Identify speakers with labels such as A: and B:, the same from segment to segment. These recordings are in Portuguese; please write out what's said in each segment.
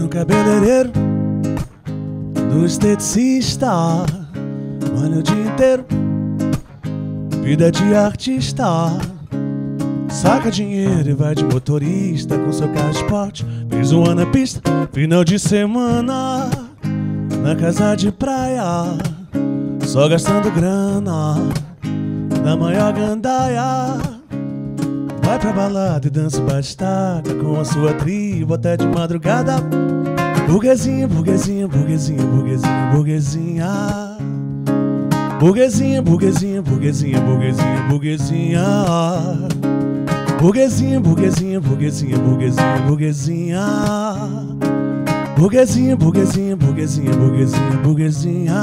A: no cabeleireiro do esteticista, mano, o dia inteiro, vida de artista. Saca dinheiro e vai de motorista com seu carro esporte. Fez um ano na pista, final de semana, na casa de praia, só gastando grana, na maior gandaia. Vai pra balada e dança batistaca com a sua tribo até de madrugada. Burguesinha, burguesinha, burguesinha, burguesinha, burguesinha. Burguesinha, burguesinha, burguesinha, burguesinha, burguesinha. Burguesinha, burguesinha, burguesinha, burguesinha, burguesinha. Burguesinha, burguesinha, burguesinha, burguesinha, burguesinha.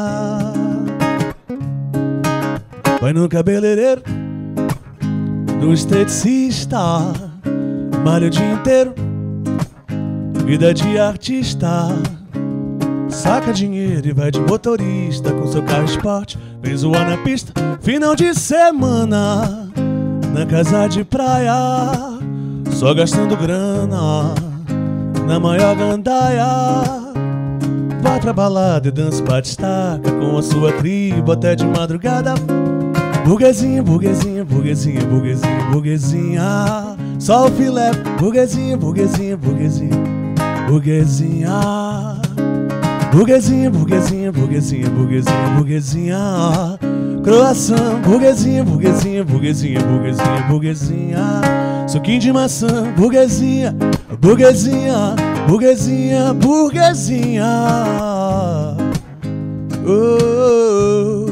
A: Vai no cabeleireiro do esteticista, malha o dia inteiro, vida de artista. Saca dinheiro e vai de motorista com seu carro esporte. Fez o ano na pista, final de semana, na casa de praia, só gastando grana, na maior gandaia. Vai pra balada e dança batistaca com a sua tribo até de madrugada. Burguesinha, burguesinha, burguesinha, burguesinha, burguesinha. Só o filé. Burguesinha, burguesinha, burguesinha, burguesinha. Burguesinha, burguesinha, burguesinha, burguesinha, burguesinha. Croação. Burguesinha, burguesinha, burguesinha, burguesinha, burguesinha. Suquinho de maçã. Burguesinha, burguesinha, burguesinha, burguesinha. Oh.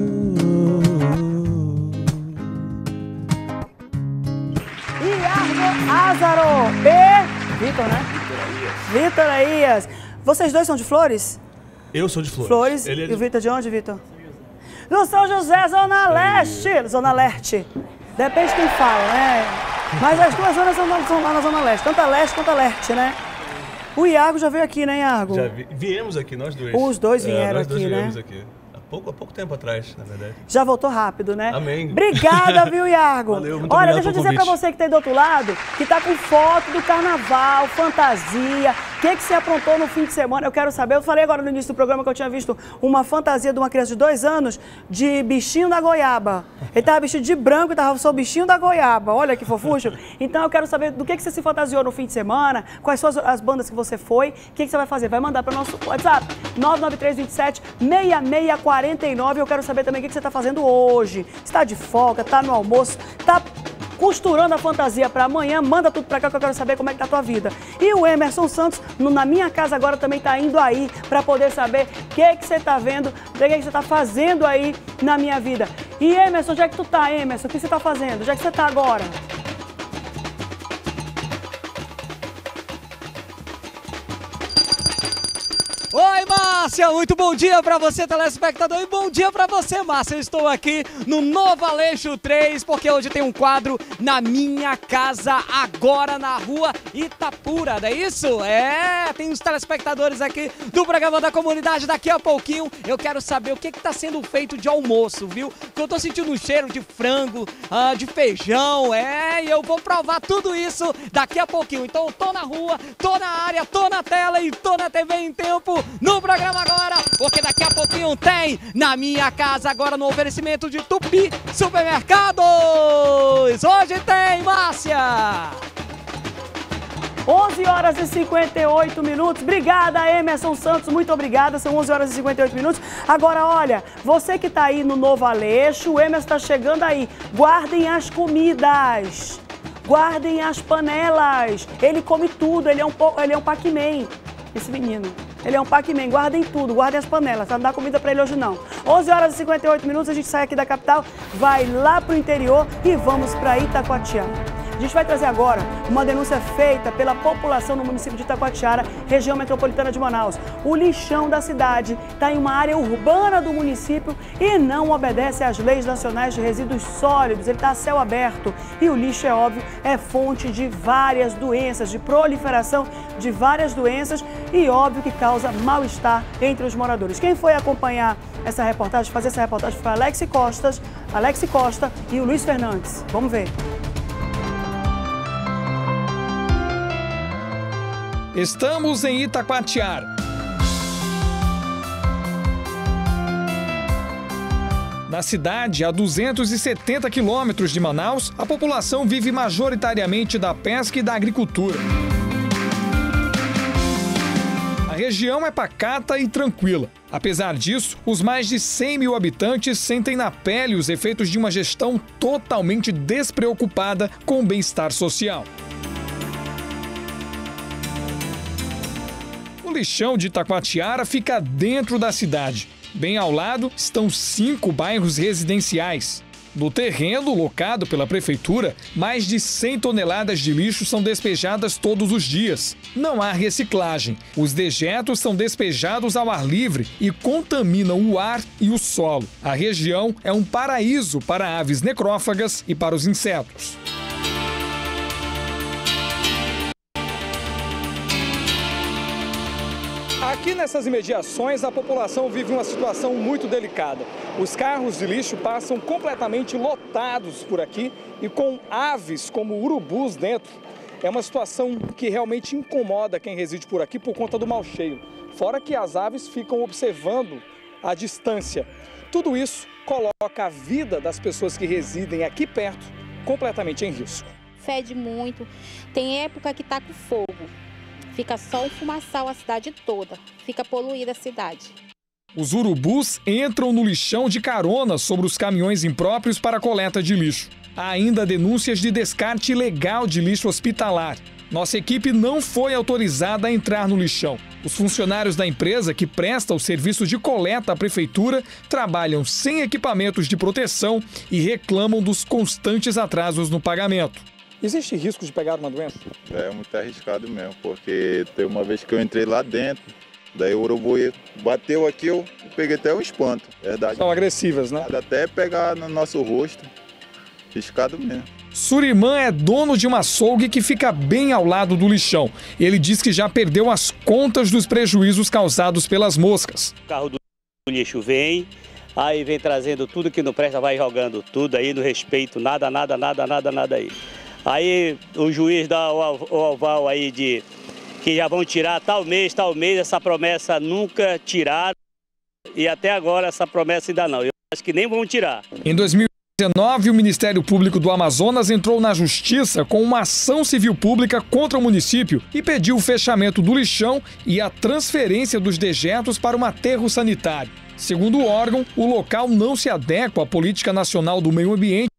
B: Lázaro e Vitor, né? Vitor Aías. Vocês dois são de Flores?
A: Eu sou de Flores.
B: Flores.
A: Ele é
B: E o Vitor de onde, Vitor? Do São José, Zona Leste. Zona Leste. Depende de quem fala, né? Mas as duas zonas são lá na Zona Leste. Tanto a Leste quanto a Leste, né? O Iago já veio aqui, né, Iago?
A: Já viemos aqui, nós dois.
B: Os dois vieram
A: nós dois
B: aqui,
A: viemos
B: né?
A: Aqui. Há pouco tempo atrás, na verdade.
B: Já voltou rápido, né?
A: Amém.
B: Obrigada, viu, Iago?
A: Valeu, muito
B: Olha,
A: obrigado
B: deixa eu
A: pelo
B: dizer pra
A: convite.
B: você que tá aí do outro lado, que tá com foto do carnaval, fantasia, o que você aprontou no fim de semana, eu quero saber. Eu falei agora no início do programa que eu tinha visto uma fantasia de uma criança de 2 anos de bichinho da goiaba. Ele tava vestido de branco e tava só o bichinho da goiaba. Olha que fofucho. Então eu quero saber do que você se fantasiou no fim de semana, quais são as bandas que você foi, o que você vai fazer? Vai mandar para o nosso WhatsApp, 99327-6649. Eu quero saber também o que você está fazendo hoje. Está de folga, está no almoço, está costurando a fantasia para amanhã? Manda tudo para cá que eu quero saber como é que tá a tua vida. E o Emerson Santos, Na Minha Casa Agora, também tá indo aí para poder saber o que você tá vendo, o que você tá fazendo aí na minha vida. E Emerson, onde é que tu tá, Emerson? O que você tá fazendo? Onde é que você tá agora?
C: Oi, Márcia! Muito bom dia para você, telespectador, e bom dia para você, Márcia. Eu estou aqui no Novo Aleixo 3, porque hoje tem um quadro Na Minha Casa Agora, na rua Itapura, não é isso? É, tem os telespectadores aqui do programa da comunidade. Daqui a pouquinho eu quero saber o que está sendo feito de almoço, viu? Porque eu tô sentindo um cheiro de frango, de feijão, e eu vou provar tudo isso daqui a pouquinho. Então eu tô na rua, tô na área, tô na tela e tô na TV em tempo no programa agora, porque daqui a pouquinho tem Na Minha Casa Agora, no oferecimento de Tupi Supermercados. Hoje tem, Márcia!
B: 11 horas e 58 minutos. Obrigada, Emerson Santos, muito obrigada. São 11 horas e 58 minutos. Agora, olha, você que está aí no Novo Aleixo, o Emerson está chegando aí. Guardem as comidas, guardem as panelas. Ele come tudo, ele é um Pac-Man, esse menino. Ele é um Pac-Man, guardem tudo, guardem as panelas, não dá comida para ele hoje não. 11 horas e 58 minutos, a gente sai aqui da capital, vai lá pro interior e vamos para Itacoatiara. A gente vai trazer agora uma denúncia feita pela população no município de Itacoatiara, região metropolitana de Manaus. O lixão da cidade está em uma área urbana do município e não obedece às leis nacionais de resíduos sólidos. Ele está a céu aberto e o lixo, é óbvio, é fonte de várias doenças, de proliferação de várias doenças e óbvio que causa mal-estar entre os moradores. Quem foi acompanhar essa reportagem, fazer essa reportagem, foi Alex Costa e o Luiz Fernandes. Vamos ver.
D: Estamos em Itacoatiara. Na cidade, a 270 quilômetros de Manaus, a população vive majoritariamente da pesca e da agricultura. A região é pacata e tranquila. Apesar disso, os mais de 100 mil habitantes sentem na pele os efeitos de uma gestão totalmente despreocupada com o bem-estar social. O lixão de Itacoatiara fica dentro da cidade. Bem ao lado estão 5 bairros residenciais. No terreno, locado pela prefeitura, mais de 100 toneladas de lixo são despejadas todos os dias. Não há reciclagem. Os dejetos são despejados ao ar livre e contaminam o ar e o solo. A região é um paraíso para aves necrófagas e para os insetos. Aqui nessas imediações, a população vive uma situação muito delicada. Os carros de lixo passam completamente lotados por aqui e com aves como urubus dentro. É uma situação que realmente incomoda quem reside por aqui por conta do mau cheiro. Fora que as aves ficam observando a distância. Tudo isso coloca a vida das pessoas que residem aqui perto completamente em risco.
E: Fede muito, tem época que está com fogo. Fica só um fumaçal a cidade toda, fica poluída a cidade.
D: Os urubus entram no lixão de carona sobre os caminhões impróprios para a coleta de lixo. Há ainda denúncias de descarte ilegal de lixo hospitalar. Nossa equipe não foi autorizada a entrar no lixão. Os funcionários da empresa que presta o serviço de coleta à prefeitura trabalham sem equipamentos de proteção e reclamam dos constantes atrasos no pagamento. Existe risco de pegar uma doença?
F: É muito arriscado mesmo, porque tem uma vez que eu entrei lá dentro, daí o urubu bateu aqui, eu peguei até um espanto, verdade.
D: São agressivas, né?
F: Até pegar no nosso rosto, arriscado mesmo.
D: Surimã é dono de uma açougue que fica bem ao lado do lixão. Ele diz que já perdeu as contas dos prejuízos causados pelas moscas.
G: O carro do lixo vem, aí vem trazendo tudo que não presta, vai jogando tudo aí, no respeito, nada aí. Aí o juiz dá o aval aí de que já vão tirar tal mês, essa promessa nunca tiraram e até agora essa promessa ainda não. Eu acho que nem vão tirar.
D: Em 2019, o Ministério Público do Amazonas entrou na Justiça com uma ação civil pública contra o município e pediu o fechamento do lixão e a transferência dos dejetos para um aterro sanitário. Segundo o órgão, o local não se adequa à Política Nacional do Meio Ambiente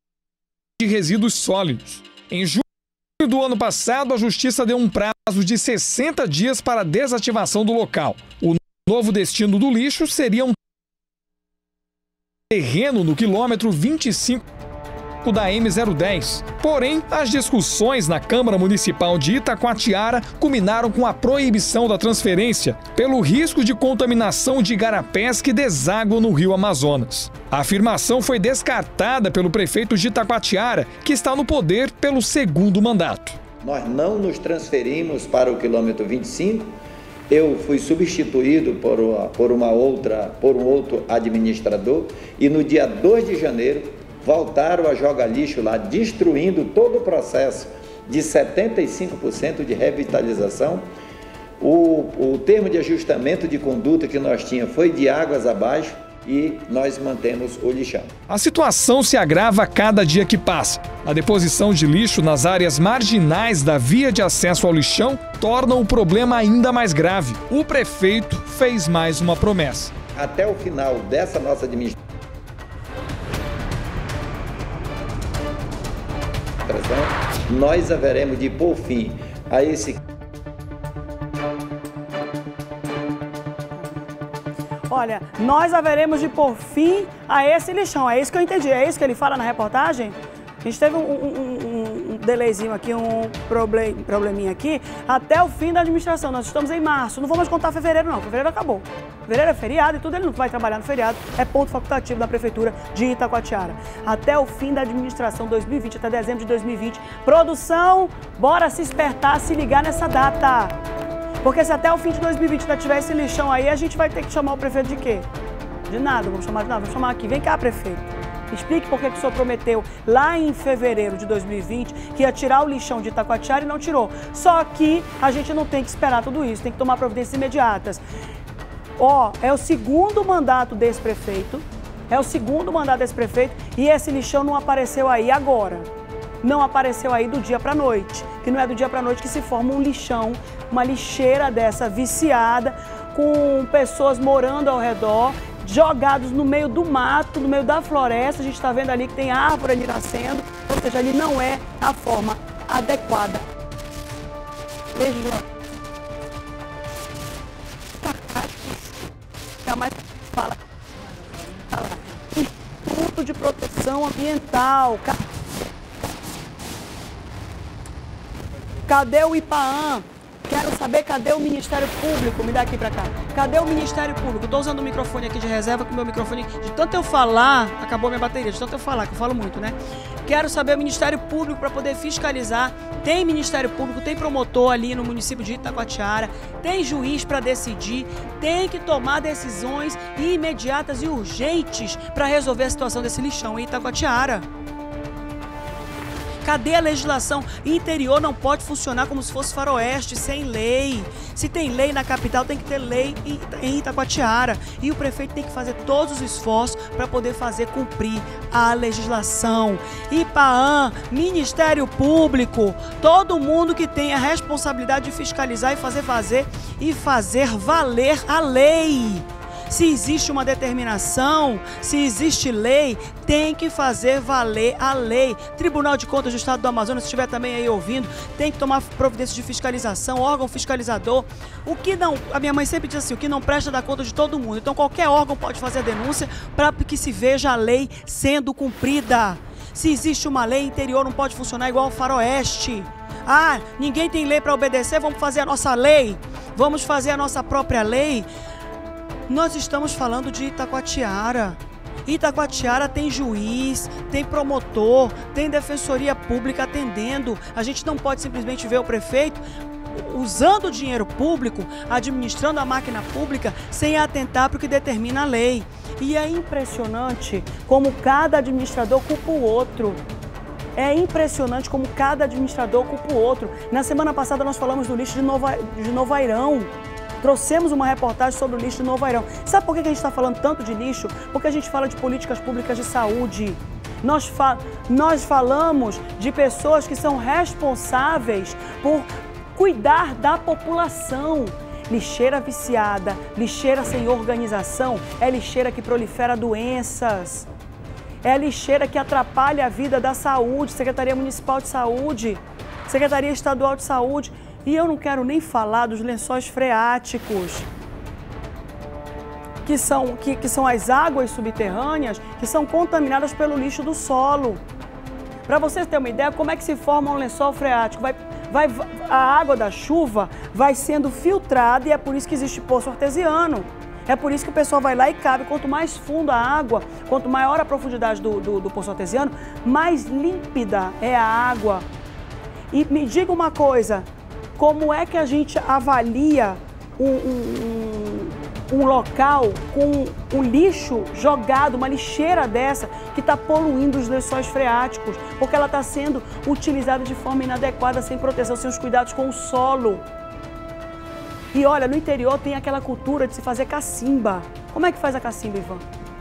D: de resíduos sólidos. Em junho do ano passado, a Justiça deu um prazo de 60 dias para a desativação do local. O novo destino do lixo seria um terreno no quilômetro 25 da M010. Porém, as discussões na Câmara Municipal de Itacoatiara culminaram com a proibição da transferência pelo risco de contaminação de igarapés que desaguam no rio Amazonas. A afirmação foi descartada pelo prefeito de Itacoatiara, que está no poder pelo segundo mandato.
H: Nós não nos transferimos para o quilômetro 25. Eu fui substituído por um outro administrador e no dia 2 de janeiro voltaram a jogar lixo lá, destruindo todo o processo de 75% de revitalização. O termo de ajustamento de conduta que nós tínhamos foi de águas abaixo e nós mantemos o lixão.
D: A situação se agrava a cada dia que passa. A deposição de lixo nas áreas marginais da via de acesso ao lixão torna o problema ainda mais grave. O prefeito fez mais uma promessa.
H: Até o final dessa nossa administração, nós haveremos de pôr fim a esse...
B: Olha, nós haveremos de pôr fim a esse lixão. É isso que eu entendi. É isso que ele fala na reportagem? A gente teve um delayzinho aqui, um probleminha aqui, até o fim da administração. Nós estamos em março. Não vamos contar fevereiro, não. Fevereiro acabou. Fevereiro é feriado e tudo, ele não vai trabalhar no feriado. É ponto facultativo da Prefeitura de Itacoatiara. Até o fim da administração 2020, até dezembro de 2020. Produção, bora se espertar, se ligar nessa data. Porque se até o fim de 2020 ainda tiver esse lixão aí, a gente vai ter que chamar o prefeito de quê? De nada, vamos chamar de nada. Vamos chamar aqui. Vem cá, prefeito. Explique por que o senhor prometeu lá em fevereiro de 2020 que ia tirar o lixão de Itacoatiara e não tirou. Só que a gente não tem que esperar tudo isso, tem que tomar providências imediatas. Ó, é o segundo mandato desse prefeito, e esse lixão não apareceu aí agora. Não apareceu aí do dia para noite, que não é do dia para noite que se forma um lixão, uma lixeira dessa viciada, com pessoas morando ao redor, jogados no meio do mato, no meio da floresta. A gente está vendo ali que tem árvore ali nascendo, ou seja, ali não é a forma adequada. Jamais fala. Instituto de Proteção Ambiental. Cadê o IPAAM? Quero saber cadê o Ministério Público. Me dá aqui pra cá. Cadê o Ministério Público? Estou usando o microfone aqui de reserva, que o meu microfone, de tanto eu falar, acabou minha bateria, de tanto eu falar, que eu falo muito, né? Quero saber o Ministério Público para poder fiscalizar. Tem Ministério Público, tem promotor ali no município de Itacoatiara, tem juiz para decidir, tem que tomar decisões imediatas e urgentes para resolver a situação desse lixão em Itacoatiara. Cadê a legislação? Interior não pode funcionar como se fosse faroeste, sem lei. Se tem lei na capital, tem que ter lei em Itacoatiara. E o prefeito tem que fazer todos os esforços para poder fazer cumprir a legislação. IPAAM, Ministério Público, todo mundo que tem a responsabilidade de fiscalizar e fazer valer a lei. Se existe uma determinação, se existe lei, tem que fazer valer a lei. Tribunal de Contas do Estado do Amazonas, se estiver também aí ouvindo, tem que tomar providência de fiscalização, órgão fiscalizador. O que não, a minha mãe sempre diz assim, o que não presta dá conta de todo mundo. Então qualquer órgão pode fazer a denúncia para que se veja a lei sendo cumprida. Se existe uma lei, interior não pode funcionar igual ao faroeste. Ah, ninguém tem lei para obedecer, vamos fazer a nossa lei. Vamos fazer a nossa própria lei. Nós estamos falando de Itacoatiara. Itacoatiara tem juiz, tem promotor, tem defensoria pública atendendo. A gente não pode simplesmente ver o prefeito usando o dinheiro público, administrando a máquina pública, sem atentar para o que determina a lei. E é impressionante como cada administrador culpa o outro. É impressionante como cada administrador culpa o outro. Na semana passada nós falamos do lixo de Novo Airão. Trouxemos uma reportagem sobre o lixo de Novo Airão. Sabe por que a gente está falando tanto de lixo? Porque a gente fala de políticas públicas de saúde. Nós falamos de pessoas que são responsáveis por cuidar da população. Lixeira viciada, lixeira sem organização, é lixeira que prolifera doenças. É a lixeira que atrapalha a vida da saúde, Secretaria Municipal de Saúde, Secretaria Estadual de Saúde. E eu não quero nem falar dos lençóis freáticos, que são as águas subterrâneas que são contaminadas pelo lixo do solo. Para vocês terem uma ideia, como é que se forma um lençol freático? A água da chuva vai sendo filtrada e é por isso que existe poço artesiano. É por isso que o pessoal vai lá e cabe. Quanto mais fundo a água, quanto maior a profundidade do poço artesiano, mais límpida é a água. E me diga uma coisa, como é que a gente avalia um local com um lixo jogado, uma lixeira dessa, que está poluindo os lençóis freáticos, porque ela está sendo utilizada de forma inadequada, sem proteção, sem os cuidados com o solo. E olha, no interior tem aquela cultura de se fazer cacimba. Como é que faz a cacimba, Ivan?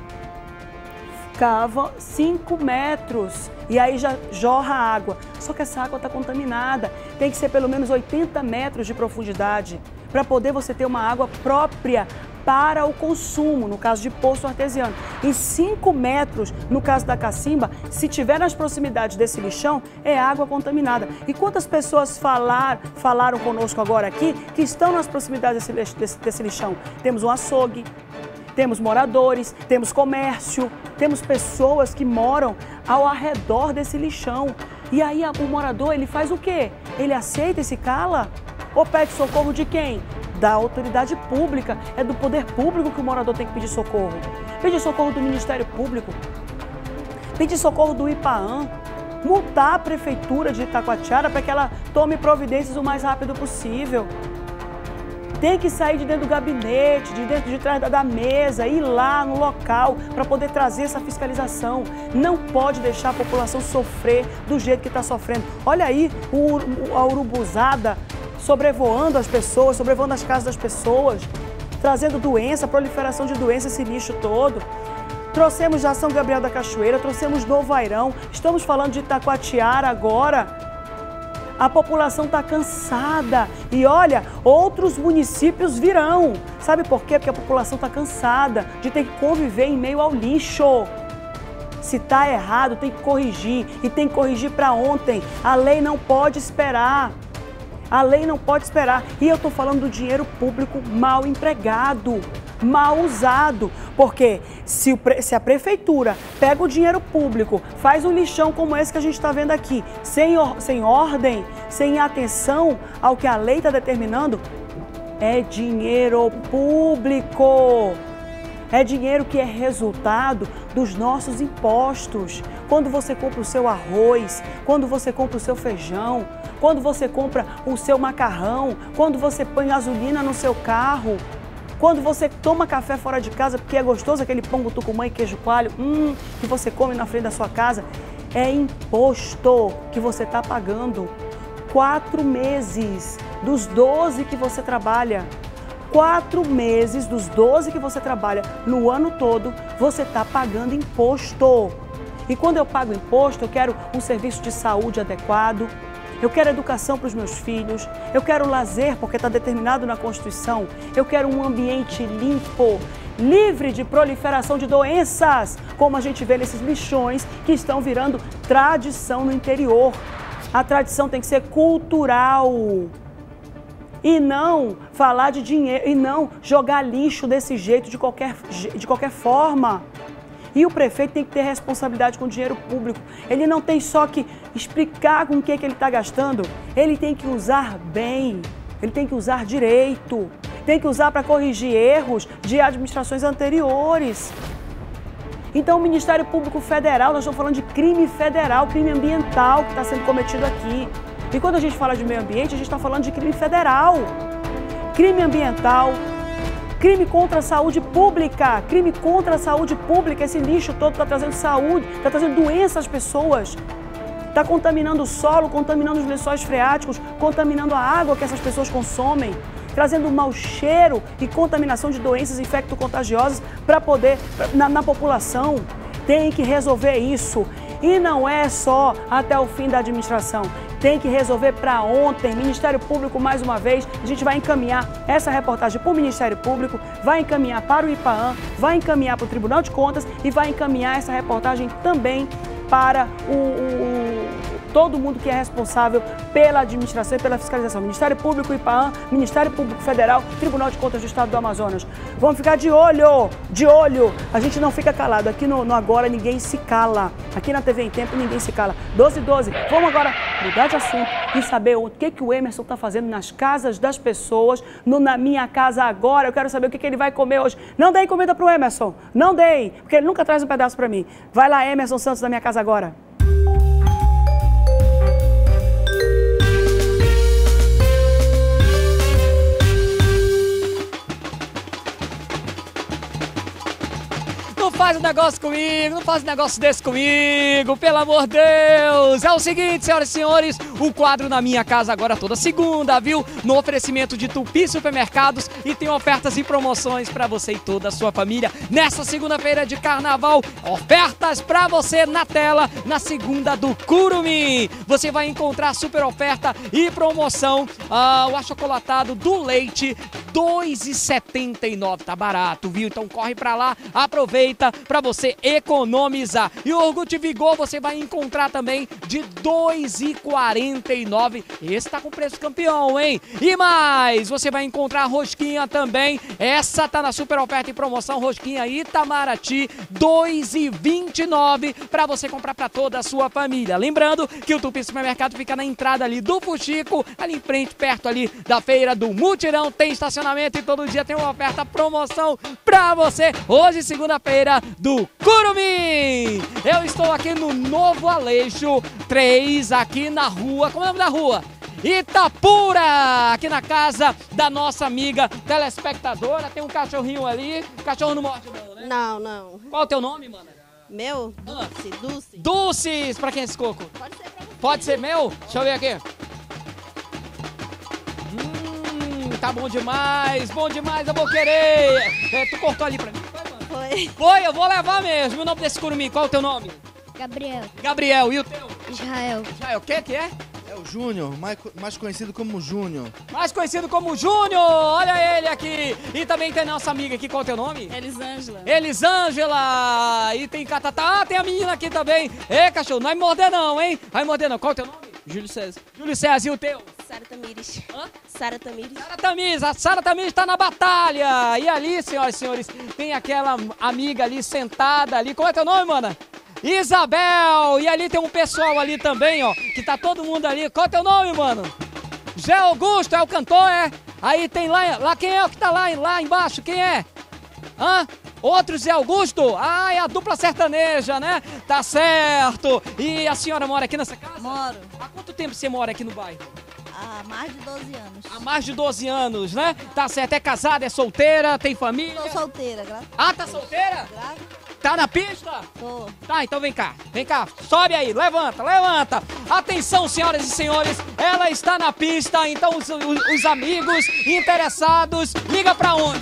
B: Cava 5 metros e aí já jorra água. Só que essa água está contaminada. Tem que ser pelo menos 80 metros de profundidade para poder você ter uma água própria para o consumo, no caso de poço artesiano. E 5 metros, no caso da cacimba, se tiver nas proximidades desse lixão, é água contaminada. E quantas pessoas falaram conosco agora aqui que estão nas proximidades desse lixão? Temos um açougue, temos moradores, temos comércio, temos pessoas que moram ao redor desse lixão. E aí o morador, ele faz o quê? Ele aceita e se cala? Ou pede socorro de quem? Da autoridade pública. É do poder público que o morador tem que pedir socorro. Pedir socorro do Ministério Público. Pedir socorro do IPAAM. Multar a Prefeitura de Itacoatiara para que ela tome providências o mais rápido possível. Tem que sair de dentro do gabinete, de trás da mesa, ir lá no local para poder trazer essa fiscalização. Não pode deixar a população sofrer do jeito que está sofrendo. Olha aí a urubuzada sobrevoando as pessoas, sobrevoando as casas das pessoas, trazendo doença, proliferação de doença, esse lixo todo. Trouxemos já São Gabriel da Cachoeira, trouxemos Novo Airão, estamos falando de Itacoatiara agora. A população está cansada e olha, outros municípios virão. Sabe por quê? Porque a população está cansada de ter que conviver em meio ao lixo. Se está errado, tem que corrigir e tem que corrigir para ontem. A lei não pode esperar. A lei não pode esperar. E eu estou falando do dinheiro público mal empregado, mal usado. Porque se a prefeitura pega o dinheiro público, faz um lixão como esse que a gente está vendo aqui, sem ordem, sem atenção ao que a lei está determinando, é dinheiro público. É dinheiro que é resultado dos nossos impostos. Quando você compra o seu arroz, quando você compra o seu feijão, quando você compra o seu macarrão, quando você põe gasolina no seu carro, quando você toma café fora de casa, porque é gostoso aquele pão com tucumã e queijo coalho, que você come na frente da sua casa, é imposto que você está pagando. 4 meses dos 12 que você trabalha. 4 meses dos 12 que você trabalha no ano todo, você está pagando imposto. E quando eu pago imposto, eu quero um serviço de saúde adequado, eu quero educação para os meus filhos, eu quero lazer, porque está determinado na Constituição, eu quero um ambiente limpo, livre de proliferação de doenças, como a gente vê nesses lixões que estão virando tradição no interior. A tradição tem que ser cultural. E não falar de dinheiro, e não jogar lixo desse jeito, de qualquer forma. E o prefeito tem que ter responsabilidade com o dinheiro público. Ele não tem só que explicar com o que ele está gastando, ele tem que usar bem, ele tem que usar direito, tem que usar para corrigir erros de administrações anteriores. Então o Ministério Público Federal, nós estamos falando de crime federal, crime ambiental que está sendo cometido aqui. E quando a gente fala de meio ambiente, a gente está falando de crime federal, crime ambiental, crime contra a saúde pública, crime contra a saúde pública. Esse lixo todo está trazendo saúde, está trazendo doença às pessoas, está contaminando o solo, contaminando os lençóis freáticos, contaminando a água que essas pessoas consomem, trazendo mau cheiro e contaminação de doenças infecto-contagiosas para poder, na população. Tem que resolver isso. E não é só até o fim da administração. Tem que resolver para ontem. Ministério Público, mais uma vez, a gente vai encaminhar essa reportagem para o Ministério Público, vai encaminhar para o IPAAN, vai encaminhar para o Tribunal de Contas e vai encaminhar essa reportagem também para todo mundo que é responsável pela administração e pela fiscalização. Ministério Público, IPAAN, Ministério Público Federal, Tribunal de Contas do Estado do Amazonas. Vamos ficar de olho, de olho. A gente não fica calado. Aqui no Agora ninguém se cala. Aqui na TV em Tempo ninguém se cala. 12h12. Vamos agora mudar de assunto e saber o que o Emerson está fazendo nas casas das pessoas, na Minha Casa Agora. Eu quero saber o que ele vai comer hoje. Não dei comida para o Emerson. Não dei, porque ele nunca traz um pedaço para mim. Vai lá, Emerson Santos, da Minha Casa Agora.
C: Não faz um negócio comigo, não faz um negócio desse comigo, pelo amor de Deus. É o seguinte, senhoras e senhores, o quadro Na Minha Casa Agora toda segunda, viu? No oferecimento de Tupi Supermercados, e tem ofertas e promoções para você e toda a sua família. Nessa segunda-feira de carnaval, ofertas para você na tela, na segunda do Curumim. Você vai encontrar super oferta e promoção, o achocolatado do leite, R$ 2,79, tá barato, viu? Então corre para lá, aproveita para você economizar. E o iogurte Vigor você vai encontrar também de R$ 2,49. Esse tá com preço campeão, hein? E mais, você vai encontrar rosquinha também. Essa tá na super oferta e promoção, rosquinha Itamaraty, R$ 2,29 para você comprar para toda a sua família. Lembrando que o Tupi Supermercado fica na entrada ali do Fuxico, ali em frente, perto ali da feira do Mutirão. Tem estacionamento e todo dia tem uma oferta, promoção para você. Hoje, segunda-feira do Curumim. Eu estou aqui no Novo Aleixo 3, aqui na rua, como é o nome da rua? Itapura, aqui na casa da nossa amiga telespectadora. Tem um cachorrinho ali. O cachorro não morde não, né?
I: Não, não.
C: Qual é o teu nome, mana?
I: Meu? Dulce, Dulce.
C: Dulces, pra quem é esse coco?
I: Pode ser pra você.
C: Pode ser meu? Deixa eu ver aqui. Tá bom demais, eu vou querer. Tu cortou ali pra mim?
I: Foi.
C: Foi, eu vou levar mesmo. O nome desse curumim, qual é o teu nome?
J: Gabriel.
C: Gabriel, e o teu?
J: Israel.
C: Israel, o que é?
K: É o Júnior, mais conhecido como Júnior.
C: Mais conhecido como Júnior, olha ele aqui. E também tem nossa amiga aqui, qual é o teu nome?
I: Elisângela.
C: Elisângela. E tem Catatá, tem a menina aqui também. Ê, cachorro, não vai me morder não, hein? Vai me morder não. Qual é o teu nome?
I: Júlio César.
C: Júlio César, e o teu?
I: Sara Tamires.
C: Hã?
I: Sara Tamires.
C: Sara Tamires, a Sara Tamires está na batalha. E ali, senhoras e senhores, tem aquela amiga ali sentada ali. Qual é teu nome, mana? Isabel. E ali tem um pessoal ali também, ó, que tá todo mundo ali. Qual é teu nome, mano? Zé Augusto, é o cantor, é? Aí tem lá quem é o que tá lá embaixo? Quem é? Hã? Outro Zé Augusto? Ah, é a dupla sertaneja, né? Tá certo. E a senhora mora aqui nessa casa?
I: Moro.
C: Há quanto tempo você mora aqui no bairro?
I: Há mais de 12 anos.
C: Há mais de 12 anos, né? Tá certo. É casada, é solteira, tem família?
I: Tô solteira, graças a Deus.
C: Ah, tá solteira?
I: Grávida?
C: Tá na pista?
I: Tô.
C: Tá, então vem cá, sobe aí, levanta. Atenção, senhoras e senhores, ela está na pista, então os amigos interessados, liga pra onde?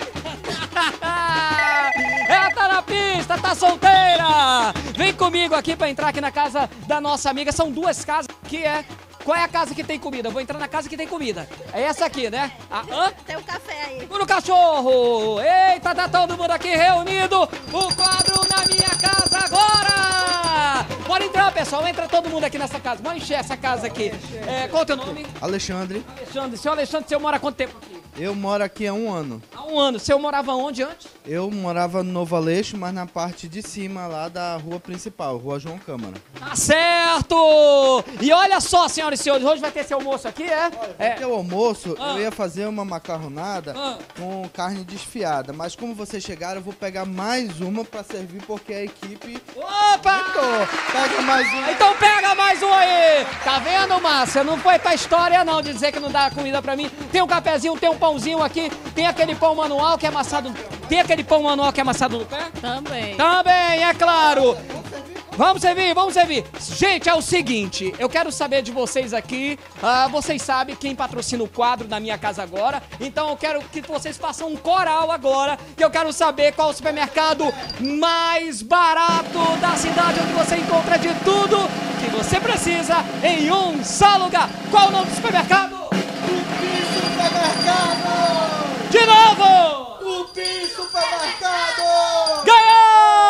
C: Ela tá na pista, tá solteira! Vem comigo aqui pra entrar aqui na casa da nossa amiga, são duas casas que é... Qual é a casa que tem comida? Eu vou entrar na casa que tem comida. É essa aqui, né?
I: Tem um café aí.
C: No cachorro! Eita, tá todo mundo aqui reunido! O quadro na minha casa agora! Bora entrar, pessoal. Entra todo mundo aqui nessa casa. Vamos encher essa casa aqui. Qual é o teu nome?
K: Alexandre.
C: Alexandre. Seu Alexandre, você mora há quanto tempo aqui?
K: Eu moro aqui há 1 ano.
C: Há 1 ano. Você morava onde antes?
K: Eu morava no Novo Aleixo, mas na parte de cima lá da rua principal, Rua João Câmara.
C: Tá certo! E olha só, senhoras e senhores, hoje vai ter esse almoço aqui, é?
K: Porque o almoço, eu ia fazer uma macarronada com carne desfiada, mas como vocês chegaram, eu vou pegar mais uma pra servir, porque a equipe...
C: Opa!
K: Pega mais uma.
C: Então pega mais um aí! Tá vendo, Márcia? Não foi tua história não de dizer que não dá comida pra mim. Tem um cafezinho, tem um pãozinho aqui, tem aquele pão manual que é amassado... Tem aquele pão manual que é amassado no pé?
I: Também.
C: Também, é claro! Vamos servir. Gente, é o seguinte, eu quero saber de vocês aqui, vocês sabem quem patrocina o quadro da minha casa agora, então eu quero que vocês façam um coral agora, que eu quero saber qual o supermercado mais barato da cidade, onde você encontra de tudo que você precisa em um só lugar. Qual o nome do supermercado?
K: Tupi Supermercado!
C: De novo!
K: Tupi Supermercado!
C: Ganhou!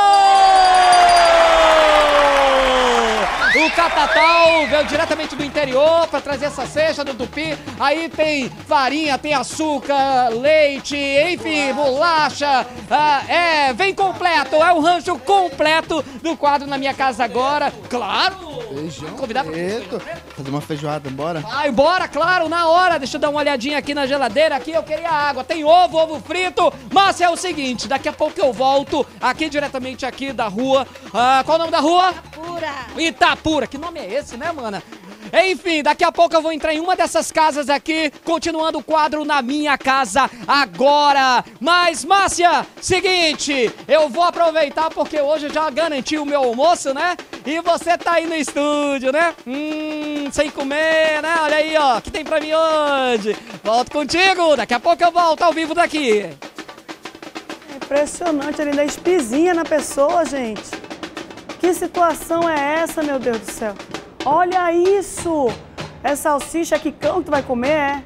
C: O Catatal veio diretamente do interior para trazer essa cesta do Tupi. Aí tem farinha, tem açúcar, leite, enfim, bolacha. Vem completo, é um rancho completo do quadro na minha casa agora. Claro!
K: Feijão.
C: Convidar pra
K: fazer uma feijoada, bora?
C: Vai, bora, claro, na hora. Deixa eu dar uma olhadinha aqui na geladeira. Aqui eu queria água. Tem ovo frito. Mas é o seguinte, daqui a pouco eu volto aqui diretamente aqui da rua. Qual o nome da rua? Itapura. Que nome é esse, né, mana? Enfim, daqui a pouco eu vou entrar em uma dessas casas aqui, continuando o quadro na minha casa agora. Mas, Márcia, seguinte, eu vou aproveitar porque hoje eu já garanti o meu almoço, né? E você tá aí no estúdio, né? Sem comer, né? Olha aí, ó, o que tem pra mim hoje? Volto contigo, daqui a pouco eu volto ao vivo daqui.
B: Impressionante, ele dá espizinha na pessoa, gente. Que situação é essa, meu Deus do céu? Olha isso! É salsicha que cão que tu vai comer, é?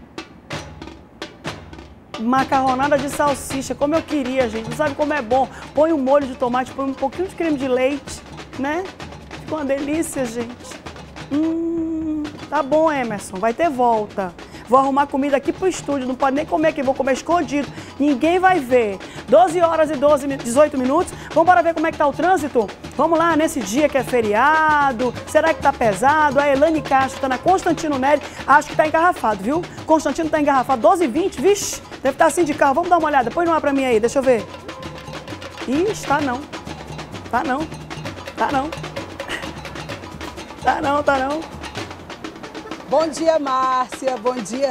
B: Macarronada de salsicha, como eu queria, gente. Não sabe como é bom? Põe um molho de tomate, põe um pouquinho de creme de leite, né? Fica uma delícia, gente. Tá bom, Emerson, vai ter volta. Vou arrumar comida aqui pro estúdio, não pode nem comer aqui, vou comer escondido. Ninguém vai ver. 12 horas e 18 minutos. Vamos embora ver como é que tá o trânsito? Vamos lá, nesse dia que é feriado. Será que tá pesado? A Elane Castro tá na Constantino Nery. Acho que tá engarrafado, viu? Constantino tá engarrafado. 12h20, vixe. Deve estar assim de carro. Vamos dar uma olhada. Põe no ar pra mim aí, deixa eu ver. Ixi, tá não. Tá não. Tá não. Tá não, tá não.
J: Bom dia, Márcia. Bom dia.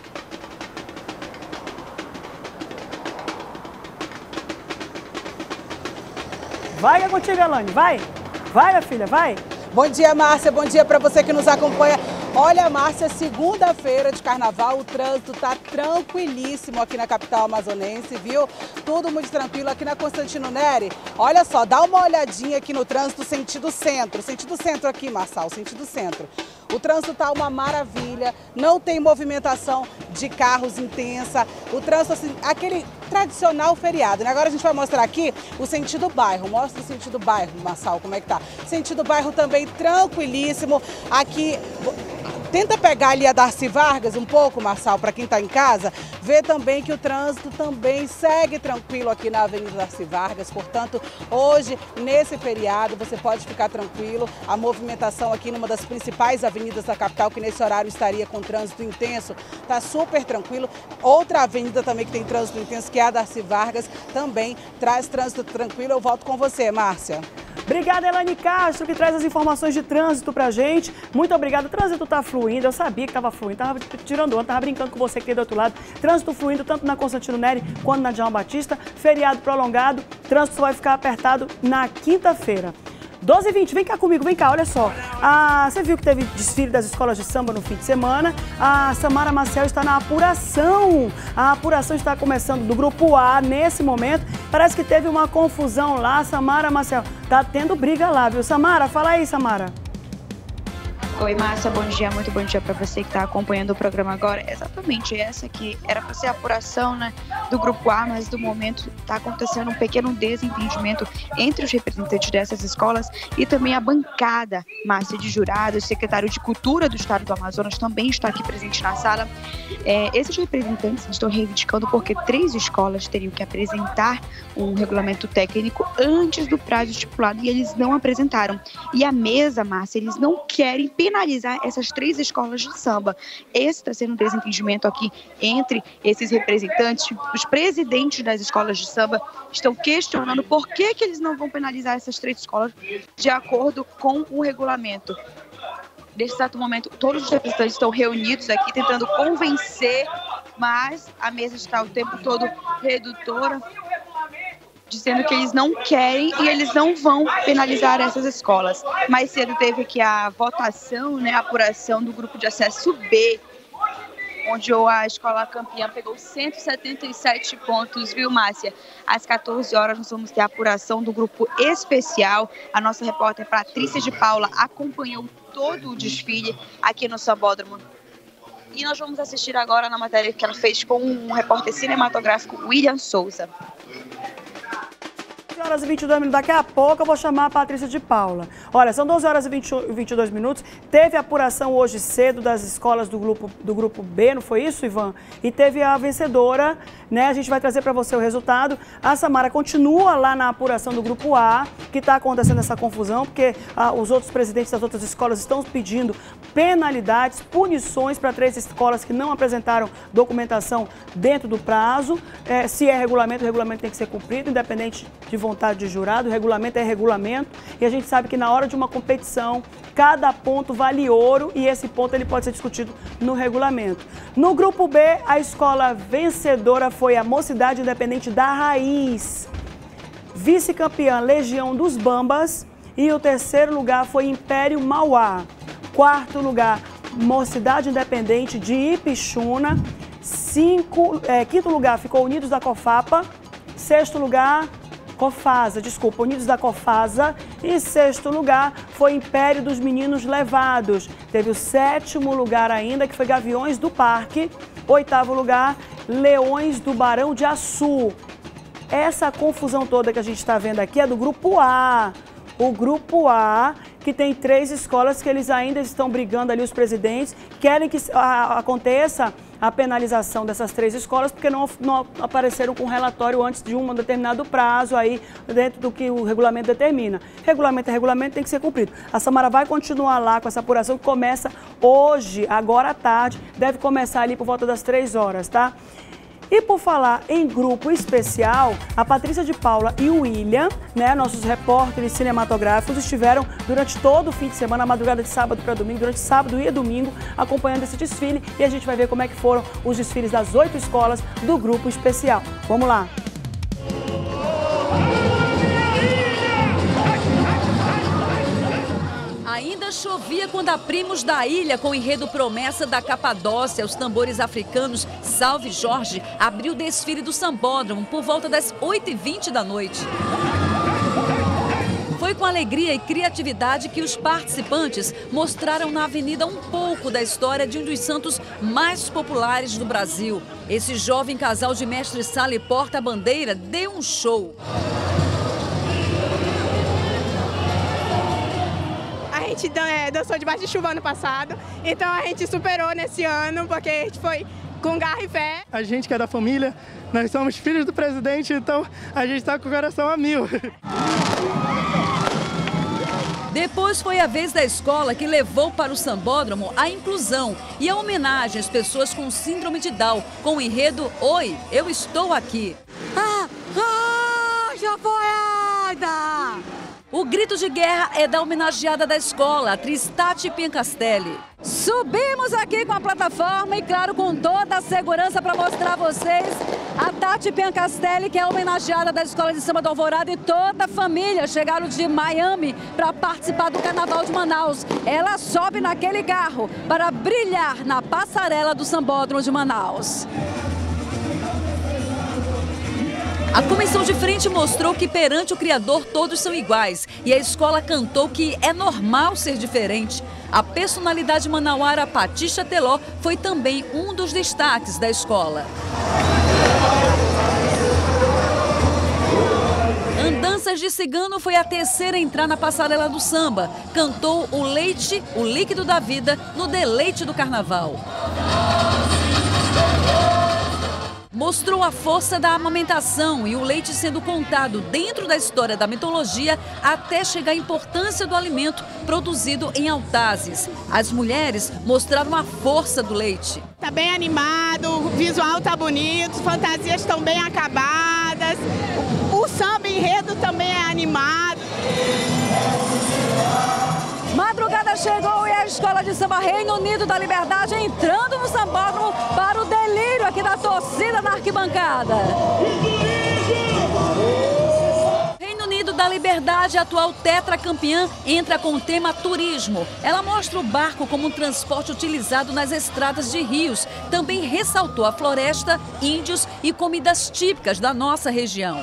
B: Vai, é contigo, Elane. Vai. Vai, minha filha, vai.
J: Bom dia, Márcia. Bom dia para você que nos acompanha. Olha, Márcia, segunda-feira de carnaval, o trânsito tá tranquilíssimo aqui na capital amazonense, viu? Tudo muito tranquilo aqui na Constantino Neri. Olha só, dá uma olhadinha aqui no trânsito sentido centro. Sentido centro aqui, Marçal, sentido centro. O trânsito tá uma maravilha, não tem movimentação de carros intensa. O trânsito, assim, aquele tradicional feriado, né? Agora a gente vai mostrar aqui o sentido bairro. Mostra o sentido bairro, Marçal, como é que tá. Sentido bairro também tranquilíssimo. Aqui, tenta pegar ali a Darcy Vargas um pouco, Marçal, para quem está em casa, vê também que o trânsito também segue tranquilo aqui na Avenida Darcy Vargas. Portanto, hoje, nesse feriado, você pode ficar tranquilo. A movimentação aqui numa das principais avenidas da capital, que nesse horário estaria com trânsito intenso, está super tranquilo. Outra avenida também que tem trânsito intenso, que é a Darcy Vargas, também traz trânsito tranquilo. Eu volto com você, Márcia.
B: Obrigada, Elane Castro, que traz as informações de trânsito pra gente. Muito obrigada. O trânsito tá fluindo, eu sabia que tava fluindo, tava tirando onda, tava brincando com você aqui do outro lado. Trânsito fluindo tanto na Constantino Neri quanto na Djalma Batista. Feriado prolongado, trânsito vai ficar apertado na quinta-feira. 12h20, vem cá comigo, vem cá, olha só. Você viu que teve desfile das escolas de samba no fim de semana? A Samara Maciel está na apuração. A apuração está começando do grupo A nesse momento. Parece que teve uma confusão lá, Samara Maciel. Tá tendo briga lá, viu? Samara, fala aí, Samara.
L: Oi, Márcia, bom dia, muito bom dia para você que está acompanhando o programa agora. Exatamente, essa que era para ser a apuração, né, do Grupo A, mas do momento está acontecendo um pequeno desentendimento entre os representantes dessas escolas e também a bancada, Márcia, de jurados, secretário de Cultura do Estado do Amazonas também está aqui presente na sala. Esses representantes estão reivindicando porque 3 escolas teriam que apresentar um regulamento técnico antes do prazo estipulado e eles não apresentaram. E a mesa, Márcia, eles não querem penalizar essas 3 escolas de samba. Esse está sendo um desentendimento aqui entre esses representantes. Os presidentes das escolas de samba estão questionando por que eles não vão penalizar essas 3 escolas de acordo com o regulamento. Nesse exato momento, todos os representantes estão reunidos aqui tentando convencer, mas a mesa está o tempo todo redutora, dizendo que eles não querem e eles não vão penalizar essas escolas. Mais cedo teve aqui a votação, né, a apuração do grupo de acesso B, onde a escola campeã pegou 177 pontos, viu, Márcia? Às 14 horas nós vamos ter a apuração do grupo especial. A nossa repórter Patrícia de Paula acompanhou todo o desfile aqui no Sambódromo. E nós vamos assistir agora na matéria que ela fez com o repórter cinematográfico William Souza.
B: 12 horas e 22 minutos. Daqui a pouco eu vou chamar a Patrícia de Paula. Olha, são 12 horas e 22 minutos. Teve a apuração hoje cedo das escolas do grupo B, não foi isso, Ivan? E teve a vencedora, né? A gente vai trazer para você o resultado. A Samara continua lá na apuração do grupo A, que está acontecendo essa confusão, porque os outros presidentes das outras escolas estão pedindo penalidades, punições para 3 escolas que não apresentaram documentação dentro do prazo. Se é regulamento, o regulamento tem que ser cumprido, independente de vontade de jurado. O regulamento é regulamento e a gente sabe que na hora de uma competição, cada ponto vale ouro e esse ponto ele pode ser discutido no regulamento. No grupo B, a escola vencedora foi a Mocidade Independente da Raiz. Vice-campeã, Legião dos Bambas. E o 3º lugar foi Império Mauá. 4º lugar, Mocidade Independente de Ipixuna. 5º lugar ficou Unidos da Cofapa. 6º lugar, Unidos da Cofasa. E 6º lugar foi Império dos Meninos Levados. Teve o 7º lugar ainda, que foi Gaviões do Parque. 8º lugar, Leões do Barão de Açu. Essa confusão toda que a gente está vendo aqui é do Grupo A. O Grupo A, que tem 3 escolas que eles ainda estão brigando ali, os presidentes, querem que aconteça a penalização dessas 3 escolas, porque não apareceram com relatório antes de um determinado prazo, aí dentro do que o regulamento determina. Regulamento é regulamento, tem que ser cumprido. A Samara vai continuar lá com essa apuração que começa hoje, agora à tarde, deve começar ali por volta das 3 horas, tá? E por falar em grupo especial, a Patrícia de Paula e o William, né, nossos repórteres cinematográficos, estiveram durante todo o fim de semana, a madrugada de sábado para domingo, durante sábado e domingo, acompanhando esse desfile. E a gente vai ver como é que foram os desfiles das 8 escolas do grupo especial. Vamos lá!
M: Ainda chovia quando a Primos da Ilha, com o enredo Promessa da Capadócia, os tambores africanos Salve Jorge, abriu o desfile do Sambódromo por volta das 8h20 da noite. Foi com alegria e criatividade que os participantes mostraram na avenida um pouco da história de um dos santos mais populares do Brasil. Esse jovem casal de mestre sala e porta-bandeira deu um show.
N: A gente dançou debaixo de chuva ano passado, então a gente superou nesse ano, porque a gente foi com garra e fé.
O: A gente que é da família, nós somos filhos do presidente, então a gente está com o coração a mil.
M: Depois foi a vez da escola que levou para o Sambódromo a inclusão e a homenagem às pessoas com síndrome de Down, com o enredo Oi, eu estou aqui. Já foi ainda! O grito de guerra é da homenageada da escola, a atriz Tati Piancastelli. Subimos aqui com a plataforma e, claro, com toda a segurança para mostrar a vocês a Tati Piancastelli, que é a homenageada da Escola de Samba do Alvorada, e toda a família chegaram de Miami para participar do Carnaval de Manaus. Ela sobe naquele carro para brilhar na passarela do Sambódromo de Manaus. A comissão de frente mostrou que perante o Criador todos são iguais e a escola cantou que é normal ser diferente. A personalidade manauara Patricia Teló foi também um dos destaques da escola. Andanças de Cigano foi a terceira a entrar na passarela do samba. Cantou o leite, o líquido da vida, no deleite do carnaval. Mostrou a força da amamentação e o leite sendo contado dentro da história da mitologia até chegar à importância do alimento produzido em Altazes. As mulheres mostraram a força do leite.
N: Tá bem animado, o visual tá bonito, as fantasias estão bem acabadas, o samba enredo também é animado.
M: Madrugada chegou e a Escola de Samba Reino Unido da Liberdade entrando no Sambódromo para o delírio aqui da torcida na arquibancada. Reino Unido da Liberdade, atual tetracampeã, entra com o tema turismo. Ela mostra o barco como um transporte utilizado nas estradas de rios. Também ressaltou a floresta, índios e comidas típicas da nossa região.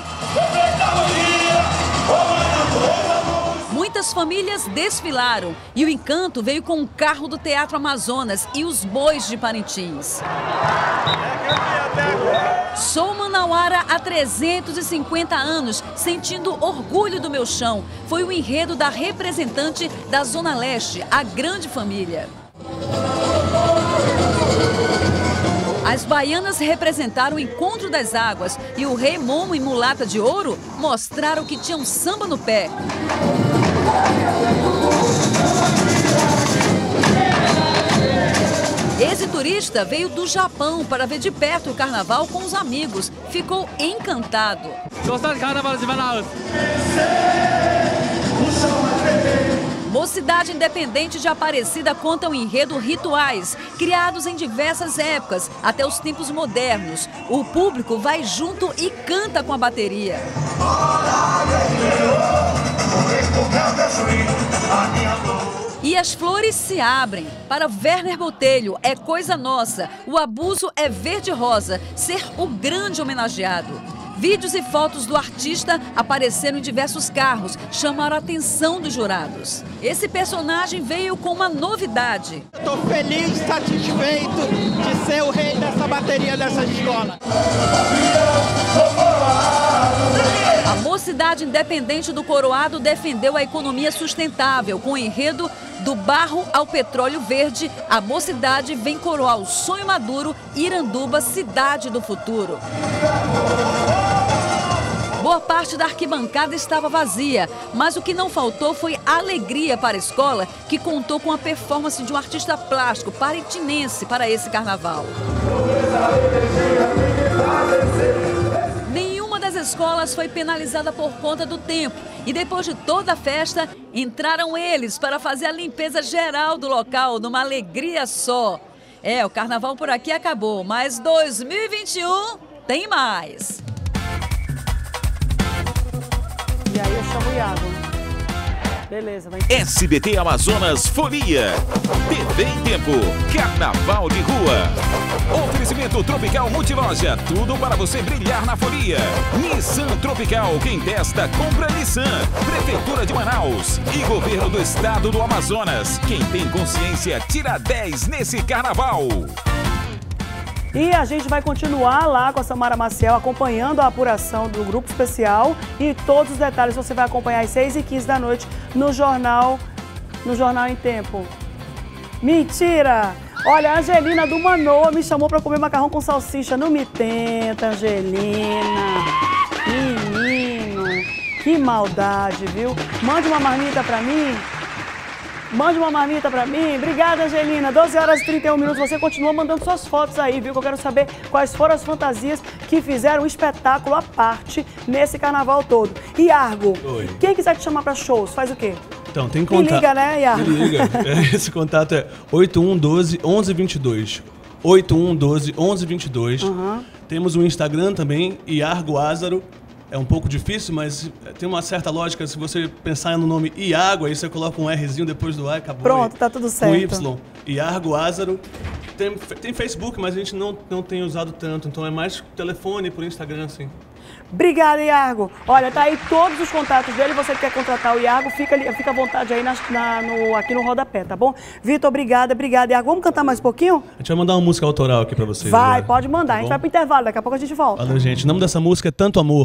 M: Muitas famílias desfilaram e o encanto veio com o carro do Teatro Amazonas e os bois de Parintins. Sou manauara há 350 anos, sentindo orgulho do meu chão. Foi o enredo da representante da Zona Leste, a grande família. As baianas representaram o Encontro das Águas e o Rei Momo e Mulata de Ouro mostraram que tinham samba no pé. Esse turista veio do Japão para ver de perto o carnaval com os amigos. Ficou encantado.
P: Gostou do carnaval de Manaus?
M: Mocidade Independente de Aparecida conta um enredo rituais, criados em diversas épocas, até os tempos modernos. O público vai junto e canta com a bateria. E as flores se abrem. Para Werner Botelho, é coisa nossa. O abuso é verde-rosa, ser o grande homenageado. Vídeos e fotos do artista apareceram em diversos carros, chamaram a atenção dos jurados. Esse personagem veio com uma novidade.
Q: Estou feliz e satisfeito de ser o rei dessa bateria dessa escola.
M: A Mocidade Independente do Coroado defendeu a economia sustentável com o enredo do barro ao petróleo verde. A mocidade vem coroar o sonho maduro, Iranduba, cidade do futuro. Boa parte da arquibancada estava vazia, mas o que não faltou foi alegria para a escola, que contou com a performance de um artista plástico parintinense para esse carnaval. escolas foi penalizada por conta do tempo. E depois de toda a festa, entraram eles para fazer a limpeza geral do local, numa alegria só. O carnaval por aqui acabou, mas 2021 tem mais.
B: E aí eu chamo o Iago. Beleza, vai.
R: SBT Amazonas Folia. TV em Tempo. Carnaval de Rua. Oferecimento Tropical Multiloja. Tudo para você brilhar na folia. Nissan Tropical. Quem testa, compra Nissan. Prefeitura de Manaus. E Governo do Estado do Amazonas. Quem tem consciência, tira 10 nesse carnaval.
B: E a gente vai continuar lá com a Samara Maciel acompanhando a apuração do Grupo Especial e todos os detalhes você vai acompanhar às 6h15 da noite no Jornal em Tempo. Mentira! Olha, a Angelina do Manoa me chamou para comer macarrão com salsicha. Não me tenta, Angelina. Menino, que maldade, viu? Mande uma marmita para mim. Mande uma marmita pra mim. Obrigada, Angelina. 12h31. Você continua mandando suas fotos aí, viu? Que eu quero saber quais foram as fantasias que fizeram um espetáculo à parte nesse carnaval todo. Iargo, quem quiser te chamar pra shows, faz o quê?
A: Então, tem contato.
B: Me liga, né, Iargo?
A: Me liga. Esse contato é 8112-1122. 8112-1122. Temos um Instagram também, Iargo Ázaro. É um pouco difícil, mas tem uma certa lógica. Se você pensar no nome Iago, aí você coloca um Rzinho depois do A e acabou.
B: Pronto, tá tudo certo.
A: Com Y. Iargo Ázaro. Tem Facebook, mas a gente não tem usado tanto. Então é mais telefone por Instagram, assim.
B: Obrigada, Iargo. Olha, tá aí todos os contatos dele. Você que quer contratar o Iargo, fica à vontade aí aqui no rodapé, tá bom? Vitor, obrigada, Iargo. Vamos cantar mais um pouquinho?
A: A gente vai mandar uma música autoral aqui pra vocês.
B: Vai,
A: agora.
B: pode mandar.
A: Tá
B: a gente
A: bom?
B: vai pro intervalo, daqui a pouco a gente volta.
A: Valeu, gente. O nome dessa música é Tanto Amor.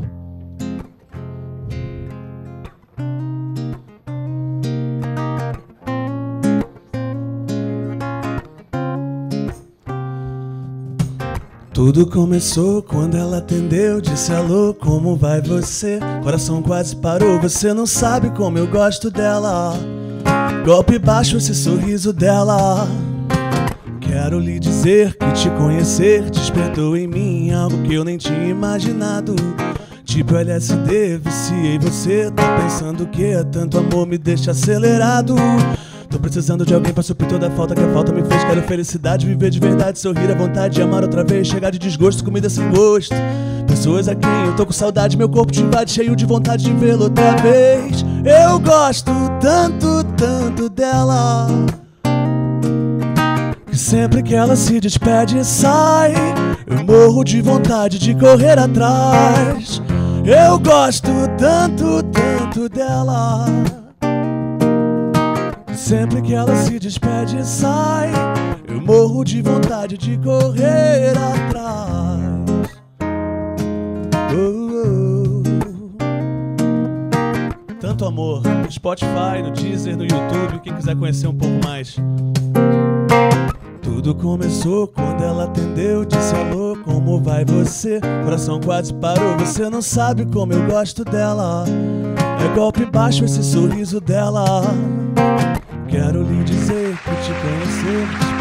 A: Tudo começou quando ela atendeu, disse alô, como vai você? Coração quase parou, você não sabe como eu gosto dela. Golpe baixo esse sorriso dela. Quero lhe dizer que te conhecer despertou em mim algo que eu nem tinha imaginado. Tipo LSD, viciei você, tá pensando que é tanto amor me deixa acelerado. Tô precisando de alguém pra suprir toda a falta que a falta me fez. Quero felicidade, viver de verdade, sorrir à vontade de amar outra vez. Chegar de desgosto, comida sem gosto. Pessoas a quem eu tô com saudade, meu corpo te invade, cheio de vontade de vê-lo outra vez. Eu gosto tanto, tanto dela, que sempre que ela se despede e sai, eu morro de vontade de correr atrás. Eu gosto tanto, tanto dela, sempre que ela se despede e sai, eu morro de vontade de correr atrás. Tanto Amor, no Spotify, no Deezer, no YouTube, quem quiser conhecer um pouco mais. Tudo começou quando ela atendeu, disse alô, como vai você? Coração quase parou, você não sabe como eu gosto dela. É golpe baixo esse sorriso dela. Quero lhe dizer que te conhecer